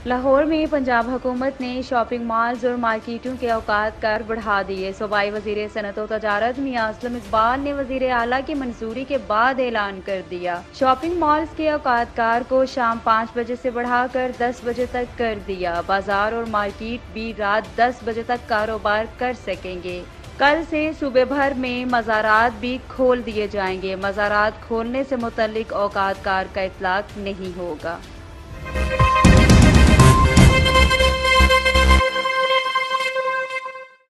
लाहौर में पंजाब हुकूमत ने शॉपिंग मॉल्स और मार्केटों के औकात कर बढ़ा दिए। सूबाई वज़ीर सनअत व तजारत मियां असलम इकबाल ने वज़ीर आला की मंजूरी के बाद ऐलान कर दिया। शॉपिंग मॉल्स के औकात कार को शाम 5 बजे से बढ़ाकर 10 बजे तक कर दिया। बाजार और मार्केट भी रात 10 बजे तक कारोबार कर सकेंगे। कल से सूबे भर में मज़ारात भी खोल दिए जाएंगे। मज़ारात खोलने से मुतल्लिक औकात कार का इतलाक नहीं होगा।